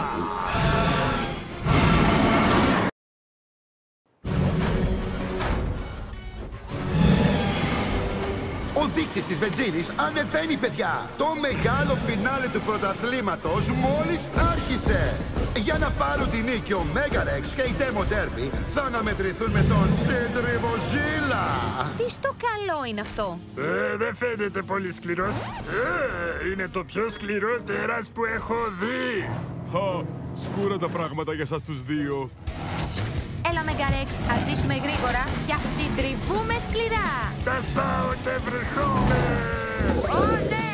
Speaker 1: Ο δείκτης της βενζίνης ανεβαίνει, παιδιά! Το μεγάλο φινάλε του πρωταθλήματος μόλις άρχισε! Για να πάρουν τη νίκη, ο Μέγαρεξ και η Demo Derby θα αναμετρηθούν με τον Centrifugal.
Speaker 5: Τι στο καλό είναι αυτό?
Speaker 7: Δεν φαίνεται πολύ σκληρός. Είναι το πιο σκληρό τέρας που έχω δει.
Speaker 4: Σκούρα τα πράγματα για σας τους δύο.
Speaker 5: Έλα, Μέγαρεξ, ας ζήσουμε γρήγορα και ας συντριβούμε σκληρά.
Speaker 7: Τα σπάω και βρεχόμαι.
Speaker 5: Ω, ναι!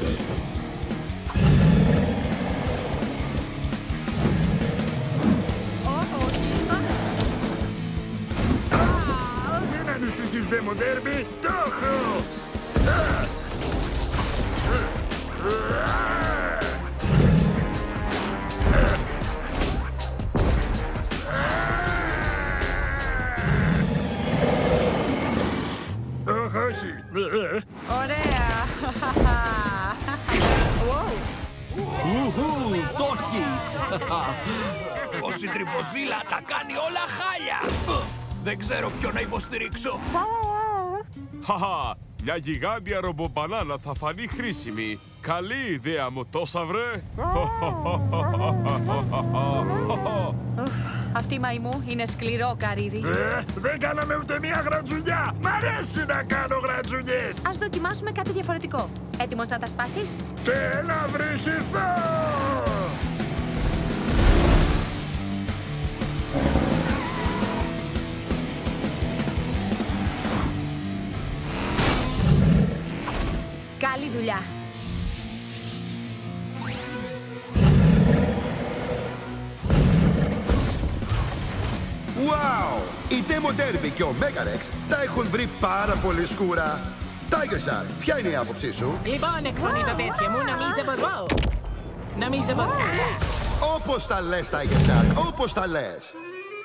Speaker 7: Μην ανησυχείς, Demo Derby, το έχω! Όχι.
Speaker 8: Ωραία!
Speaker 3: Το έχεις!
Speaker 6: Ο Centrifugal τα κάνει όλα χάλια! Δεν ξέρω ποιο να υποστηρίξω.
Speaker 4: Χαχα, μια γιγάντια ρομπομπανάνα θα φανεί χρήσιμη. Καλή ιδέα, Μοτόσαυρε!
Speaker 8: Αυτή η μαϊμού είναι σκληρό καρύδι.
Speaker 7: Δεν κάναμε ούτε μία γρατζουνιά. Μ' αρέσει να κάνω γρατζουνιές.
Speaker 8: Ας δοκιμάσουμε κάτι διαφορετικό. Έτοιμος να τα σπάσεις?
Speaker 7: Και να βρυχηθώ.
Speaker 8: Καλή δουλειά.
Speaker 1: Wow! Η Demo Derby και ο Μέγαρεξ τα έχουν βρει πάρα πολύ σκούρα. Tiger Shark, ποια είναι η άποψή σου?
Speaker 2: Λοιπόν, εκφωνεί το τέτοιο μου, νομίζω πως... Νομίζω πως...
Speaker 1: Όπως τα λες, Tiger Shark, όπως τα λες.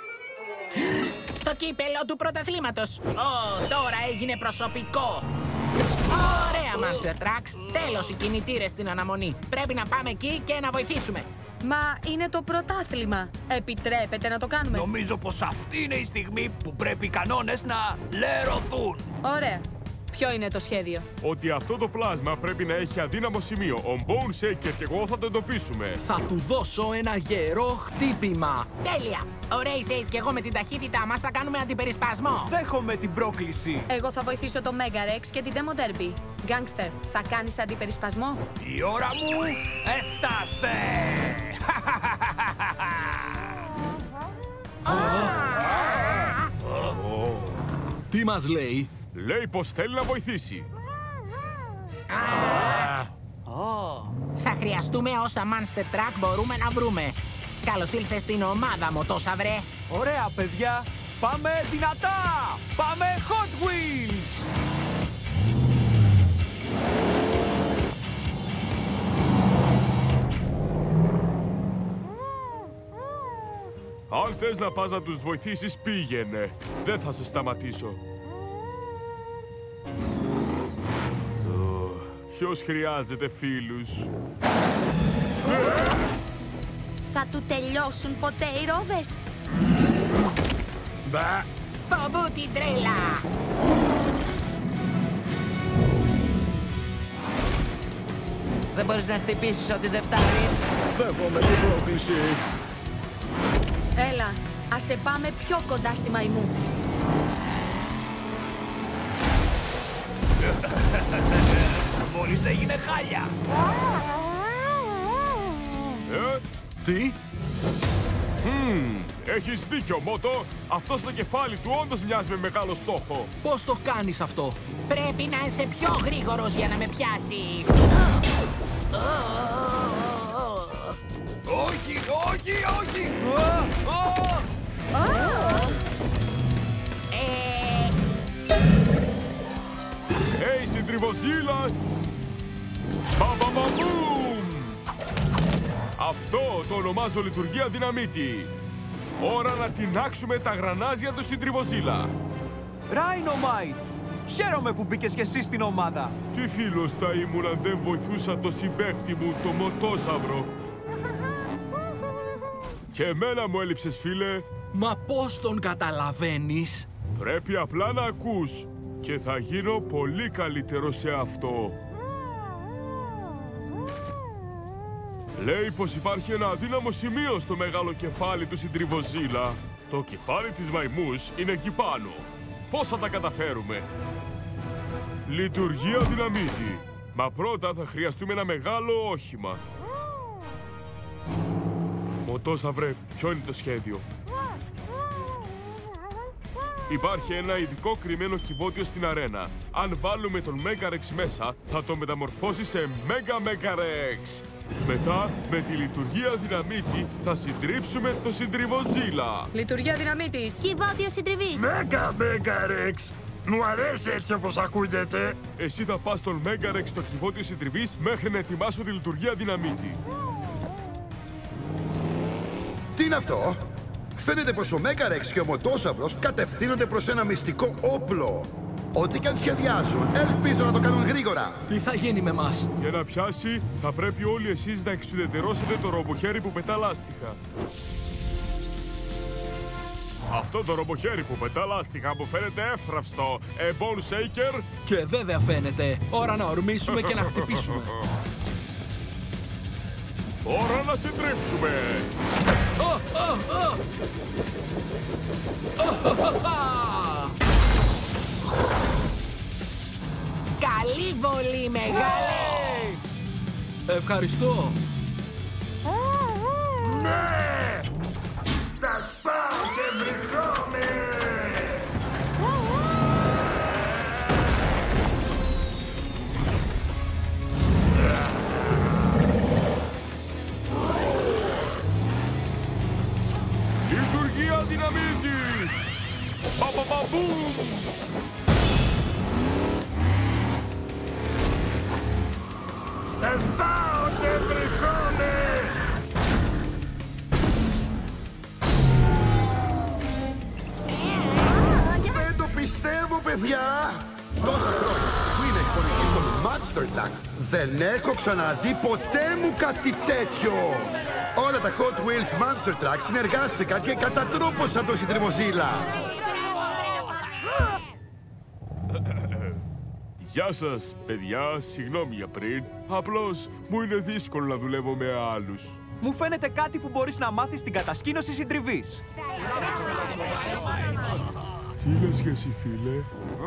Speaker 2: Το κύπελο του πρωταθλήματος. Τώρα έγινε προσωπικό. Ωραία, Monster Trucks. Τέλος οι κινητήρες στην αναμονή. Πρέπει να πάμε εκεί και να βοηθήσουμε.
Speaker 8: Μα είναι το πρωτάθλημα. Επιτρέπεται να το κάνουμε?
Speaker 6: Νομίζω πως αυτή είναι η στιγμή που πρέπει οι κανόνες να λερωθούν.
Speaker 8: Ωραία. Ποιο είναι το σχέδιο?
Speaker 4: Ότι αυτό το πλάσμα πρέπει να έχει αδύναμο σημείο. Ο Bone Shaker και εγώ θα το εντοπίσουμε.
Speaker 3: Θα του δώσω ένα γερό χτύπημα.
Speaker 2: Τέλεια. Ο Race και εγώ με την ταχύτητά μας θα κάνουμε αντιπερισπασμό.
Speaker 6: Δέχομαι την πρόκληση.
Speaker 8: Εγώ θα βοηθήσω το Mega Rex και την Demo Derby. Gangster, θα κάνεις αντιπερισπασμό?
Speaker 6: Η ώρα μου έφτασε.
Speaker 3: Τι μας λέει?
Speaker 4: Λέει πως θέλει να βοηθήσει.
Speaker 2: Θα χρειαστούμε όσα Monster Truck μπορούμε να βρούμε. Καλώς ήλθες στην ομάδα, Μοτόσαυρε.
Speaker 6: Ωραία, παιδιά. Πάμε δυνατά. Πάμε Hot Wheels.
Speaker 4: Αν θες να πας να τους βοηθήσεις, πήγαινε. Δεν θα σε σταματήσω. Ποιος χρειάζεται φίλους?
Speaker 5: Θα του τελειώσουν ποτέ οι ρόδες?
Speaker 7: Μπα.
Speaker 2: Φοβού την τρέλα.
Speaker 9: Δεν μπορείς να χτυπήσεις ότι δεν φτάνεις.
Speaker 7: Δέχομαι την πρόκληση.
Speaker 8: Έλα, ας σε πάμε πιο κοντά στη μαϊμού.
Speaker 6: Μόλις έγινε χάλια.
Speaker 3: Τι?
Speaker 4: Έχεις δίκιο, Μότο. Αυτό στο κεφάλι του όντως μοιάζει με μεγάλο στόχο.
Speaker 3: Πώς το κάνεις αυτό?
Speaker 2: Πρέπει να είσαι πιο γρήγορος για να με πιάσεις.
Speaker 6: Όχι, όχι, όχι.
Speaker 4: Hey, συντριβοζήλα! Μπαμπαμπαμπούμ! Αυτό το ονομάζω λειτουργία δυναμίτη. Ώρα να τινάξουμε τα γρανάζια του συντριβοζήλα.
Speaker 6: Rhinomite! Χαίρομαι που μπήκες και εσύ στην ομάδα.
Speaker 4: Τι φίλος θα ήμουν αν δεν βοηθούσα το συμπαίχτη μου, το Μοτόσαυρο. Και εμένα μου έλειψες, φίλε.
Speaker 3: Μα πώς τον καταλαβαίνεις?
Speaker 4: Πρέπει απλά να ακούς. Και θα γίνω πολύ καλύτερο σε αυτό. Λέει πως υπάρχει ένα αδύναμο σημείο στο μεγάλο κεφάλι του συντριβοζήλα. Το κεφάλι της μαϊμούς είναι εκεί πάνω. Πώς θα τα καταφέρουμε? Λειτουργία δυναμίτη. Μα πρώτα θα χρειαστούμε ένα μεγάλο όχημα. Μοτόσαυρε, ποιο είναι το σχέδιο? Υπάρχει ένα ειδικό κρυμμένο κυβότιο στην αρένα. Αν βάλουμε τον Mega Rex μέσα, θα το μεταμορφώσει σε Mega Rex. Μετά, με τη λειτουργία δυναμίτη, θα συντρίψουμε το συντριβοζήλα.
Speaker 8: Λειτουργία δυναμίτης.
Speaker 5: Κυβότιο συντριβής.
Speaker 7: Mega Rex. Μου αρέσει έτσι όπως ακούγεται.
Speaker 4: Εσύ θα πας στον Mega Rex στο κυβότιο συντριβής μέχρι να ετοιμάσω τη λειτουργία δυναμίτη.
Speaker 1: Τι είναι αυτό? Φαίνεται πως ο Mega Rex και ο Μοτόσαυρος κατευθύνονται προς ένα μυστικό όπλο. Ό,τι και αν σχεδιάζουν, ελπίζω να το κάνουν γρήγορα.
Speaker 3: Τι θα γίνει με μας?
Speaker 4: Για να πιάσει, θα πρέπει όλοι εσείς να εξουδετερώσετε το ρομποχέρι που πετά λάστιχα. Αυτό το ρομποχέρι που πετά λάστιχα μου φαίνεται εύθραυστο. Bone Shaker.
Speaker 3: Και βέβαια φαίνεται. Ώρα να ορμήσουμε και να χτυπήσουμε.
Speaker 4: Ώρα να συντρίψουμε.
Speaker 2: Καλή βολή, μεγάλε!
Speaker 3: Ευχαριστώ.
Speaker 7: Ναι! Τα σπάω και βρισκόμαι!
Speaker 4: Λειτουργία δυναμίτη! Μπαμπαμπαμπούμ!
Speaker 7: Θα σπάω και βρυχώνε!
Speaker 1: Δεν το πιστεύω, παιδιά! Τόσα χρόνια που είναι εκπονητή στον Monster Truck, δεν έχω ξαναδεί ποτέ μου κάτι τέτοιο! Όλα τα Hot Wheels Monster Truck συνεργάστηκαν και κατατρόπωσαν το συντριβοζήλα!
Speaker 4: Γεια σας, παιδιά. Συγγνώμη για πριν. Απλώς μου είναι δύσκολο να δουλεύω με άλλους.
Speaker 6: Μου φαίνεται κάτι που μπορείς να μάθεις στην κατασκήνωση συντριβής.
Speaker 4: Τι λες και εσύ, φίλε?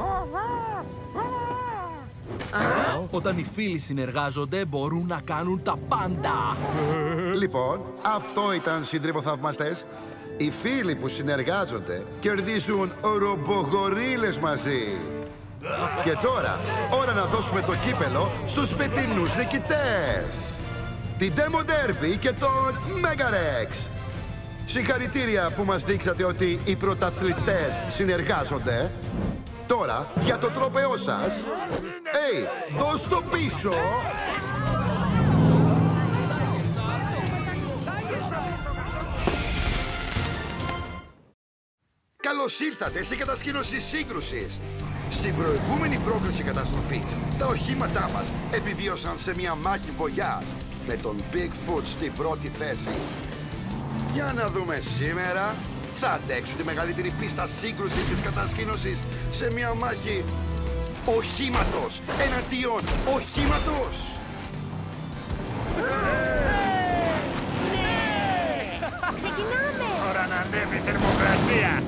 Speaker 3: Όταν οι φίλοι συνεργάζονται, μπορούν να κάνουν τα πάντα.
Speaker 1: Λοιπόν, αυτό ήταν συντριβοθαυμαστές. Οι φίλοι που συνεργάζονται κερδίζουν ρομπογορίλες μαζί. Και τώρα, ώρα να δώσουμε το κύπελο στους φετινούς νικητές. Την Demo Derby και τον Megarex. Συγχαρητήρια που μας δείξατε ότι οι πρωταθλητές συνεργάζονται. Τώρα, για το τρόπεό σας. Δώσ' το πίσω. Καλώς ήρθατε στην κατασκήνωση σύγκρουσης. Στην προηγούμενη πρόκληση καταστροφής, τα οχήματά μας επιβίωσαν σε μια μάχη βογιάς με τον Bigfoot στην πρώτη θέση. Για να δούμε σήμερα, θα αντέξουν τη μεγαλύτερη πίστα σύγκρουσης της κατασκήνωσης σε μια μάχη οχήματος εναντίον οχήματος.
Speaker 5: Ξεκινάμε!
Speaker 7: Ώρα να ανέβει η θερμοκρασία!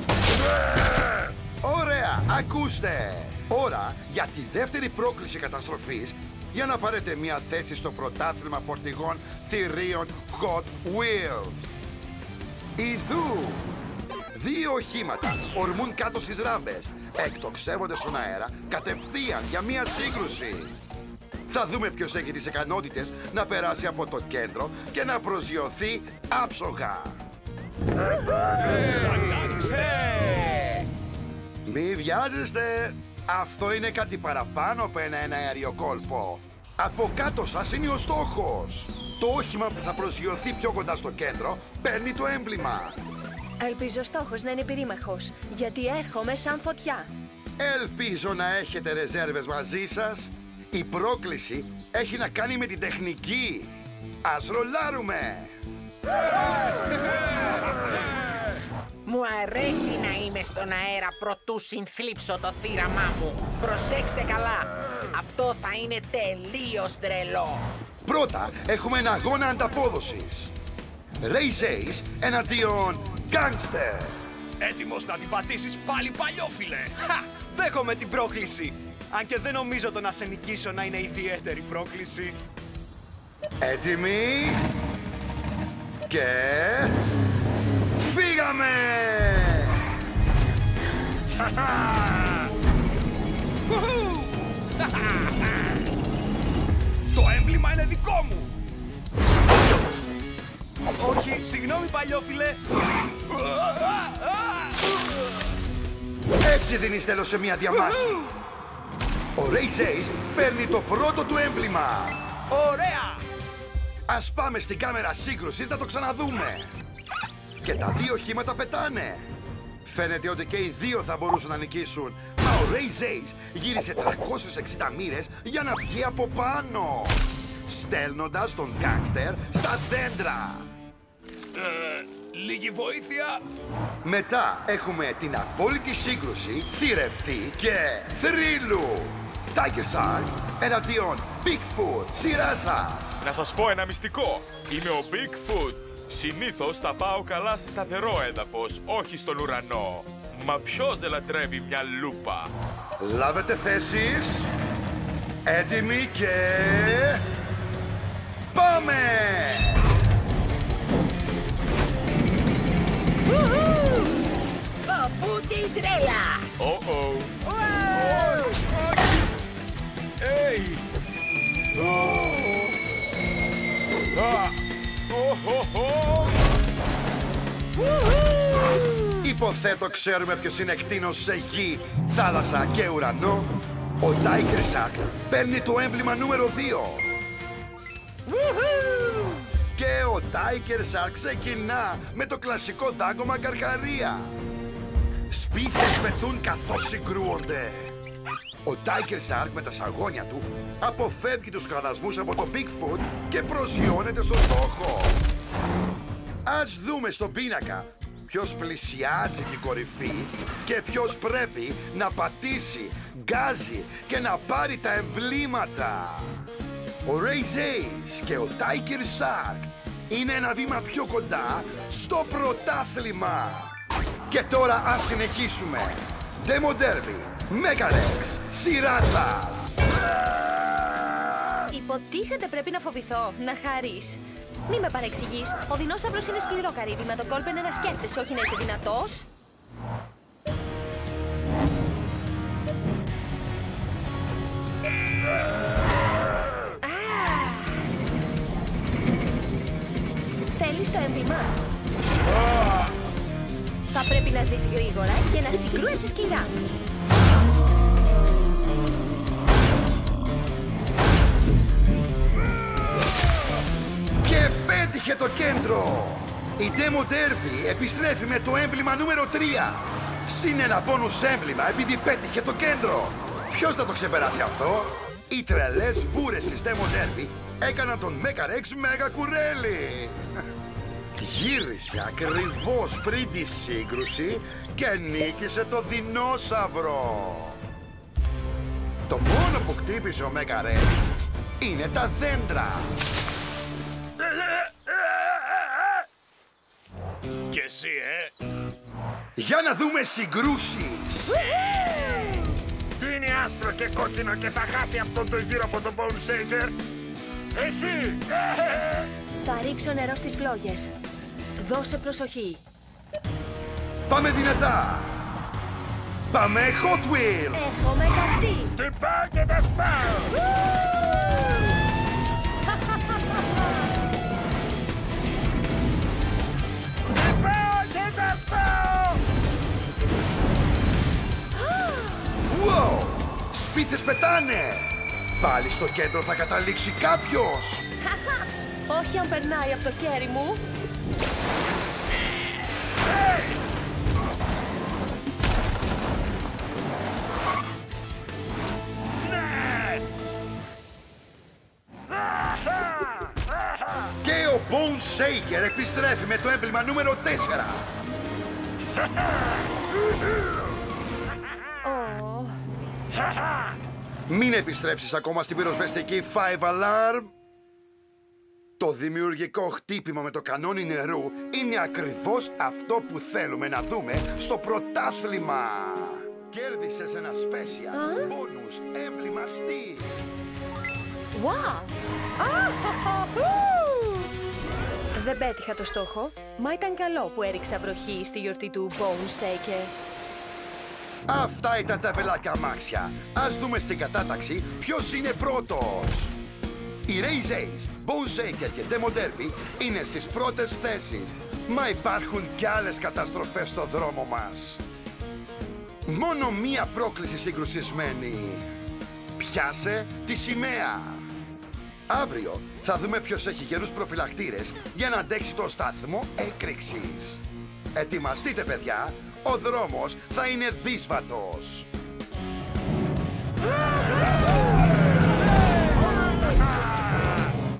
Speaker 1: Ωραία, ακούστε! Ώρα για τη δεύτερη πρόκληση καταστροφής για να πάρετε μια θέση στο πρωτάθλημα φορτηγών θηρίων Hot Wheels. Ιδού! Δύο οχήματα ορμούν κάτω στις ράμπες, εκτοξεύονται στον αέρα κατευθείαν για μια σύγκρουση. Θα δούμε ποιος έχει τις ικανότητες να περάσει από το κέντρο και να προσγειωθεί άψογα. Μη βιάζεστε! Αυτό είναι κάτι παραπάνω από ένα αεριοκόλπο. Από κάτω σας είναι ο στόχος. Το όχημα που θα προσγειωθεί πιο κοντά στο κέντρο παίρνει το έμβλημα.
Speaker 5: Ελπίζω ο στόχος να είναι πυρήμαχος, γιατί έρχομαι σαν φωτιά.
Speaker 1: Ελπίζω να έχετε ρεζέρβες μαζί σας. Η πρόκληση έχει να κάνει με την τεχνική. Ας ρολάρουμε!
Speaker 2: Μου αρέσει να είμαι στον αέρα προτού συνθλίψω το θύραμά μου. Προσέξτε καλά. Αυτό θα είναι τελείως τρελό.
Speaker 1: Πρώτα έχουμε ένα αγώνα ανταπόδοσης. Race Ace εναντίον Gangster.
Speaker 6: Έτοιμος να την πατήσεις πάλι, παλιόφιλε! Δέχομαι την πρόκληση. Αν και δεν νομίζω το να σε νικήσω να είναι ιδιαίτερη πρόκληση.
Speaker 1: Έτοιμοι και φύγαμε!
Speaker 6: Το έμβλημα είναι δικό μου! Όχι, συγγνώμη παλιόφιλε!
Speaker 1: Έτσι δίνεις τέλος σε μια διαμάχη. Ο Race Ace παίρνει το πρώτο του έμβλημα.
Speaker 6: Ωραία!
Speaker 1: Ας πάμε στην κάμερα σύγκρουσης να το ξαναδούμε. Και τα δύο οχήματα πετάνε. Φαίνεται ότι και οι δύο θα μπορούσαν να νικήσουν. Μα ο Race Ace γύρισε 360 μοίρες για να βγει από πάνω, στέλνοντας τον Gangster στα δέντρα.
Speaker 6: Λίγη βοήθεια.
Speaker 1: Μετά έχουμε την απόλυτη σύγκρουση θηρευτή και θρύλου. Tiger Shark εναντίον Bigfoot, σειρά σας.
Speaker 4: Να σας πω ένα μυστικό. Είμαι ο Bigfoot. Συνήθως τα πάω καλά σε σταθερό έδαφος, όχι στον ουρανό. Μα ποιος δεν λατρεύει μια λούπα?
Speaker 1: Λάβετε θέσεις. Έτοιμοι και πάμε!
Speaker 2: Φοβού την τρέλα!
Speaker 1: Υποθέτω ξέρουμε ποιος είναι εκτείνος σε γη, θάλασσα και ουρανό. Ο Tiger Shark παίρνει το έμβλημα νούμερο 2. Tiger Shark ξεκινά με το κλασικό δάγκωμα καρχαρία. Σπίθες πεθούν καθώς συγκρούονται. Ο Tiger Shark με τα σαγόνια του αποφεύγει τους κραδασμούς από το Bigfoot και προσγειώνεται στο στόχο. Ας δούμε στον πίνακα ποιος πλησιάζει την κορυφή και ποιος πρέπει να πατήσει γκάζι και να πάρει τα εμβλήματα. Ο Ray Zayce και ο Tiger Shark είναι ένα βήμα πιο κοντά στο πρωτάθλημα. Και τώρα ας συνεχίσουμε. Demo Derby, Megarex, σειρά σας!
Speaker 5: Υποτίθεται πρέπει να φοβηθώ, να χαρείς. Μη με παρεξηγείς, ο δεινόσαυρος είναι σκληρό καρύδι, με το κόλπο είναι να σκέφτεσαι, όχι να είσαι δυνατός. Θέλεις το έμβλημα? Θα πρέπει να ζεις γρήγορα και να συγκρούεσαι σκληρά.
Speaker 1: Και πέτυχε το κέντρο! Η Demo Derby επιστρέφει με το έμβλημα νούμερο 3. Συν ένα μπόνους έμβλημα επειδή πέτυχε το κέντρο. Ποιος θα το ξεπεράσει αυτό? Οι τρελές βούρες της Demo Derby έκαναν τον Megarex μέγα κουρέλι. Γύρισε ακριβώς πριν τη σύγκρουση και νίκησε το δεινόσαυρο. Το μόνο που χτύπησε ο Megarex είναι τα δέντρα.
Speaker 7: Και εσύ,
Speaker 1: Για να δούμε συγκρούσεις.
Speaker 7: Τι είναι άσπρο και κόκκινο και θα χάσει αυτό το γύρο από τον Bone Shaker? Εσύ!
Speaker 5: Θα ρίξω νερό στις φλόγες. Δώσε προσοχή.
Speaker 1: Πάμε δυνατά. Πάμε Hot Wheels.
Speaker 5: Έχω μεταχτεί.
Speaker 7: Τι πάω και τα σπάω! Τι πάω και τα σπάω!
Speaker 1: Wow! Σπίθες πετάνε. Πάλι στο κέντρο θα καταλήξει κάποιος.
Speaker 5: Όχι αν περνάει από το χέρι μου.
Speaker 1: Και ο Bone Shaker επιστρέφει με το έμβλημα νούμερο 4. Μην επιστρέψεις ακόμα στην πυροσβεστική 5 Alarm. Το δημιουργικό χτύπημα με το κανόνι νερού είναι ακριβώς αυτό που θέλουμε να δούμε στο πρωτάθλημα. Κέρδισες ένα special bonus έμβλημα Steel.
Speaker 5: Wow! Δεν πέτυχα το στόχο, μα ήταν καλό που έριξα βροχή στη γιορτή του Bone Shaker.
Speaker 1: Αυτά ήταν τα βελάκια αμάξια. Ας δούμε στην κατάταξη ποιος είναι πρώτος. Οι Ray Zayce, Bone Shaker και Demo Derby είναι στις πρώτες θέσεις. Μα υπάρχουν κι άλλες καταστροφές στο δρόμο μας. Μόνο μία πρόκληση σύγκρουσης μένει. Πιάσε τη σημαία. Αύριο θα δούμε ποιος έχει καιρούς προφυλακτήρες για να αντέξει το στάθμο έκρηξης. Ετοιμαστείτε, παιδιά, ο δρόμος θα είναι δύσβατος.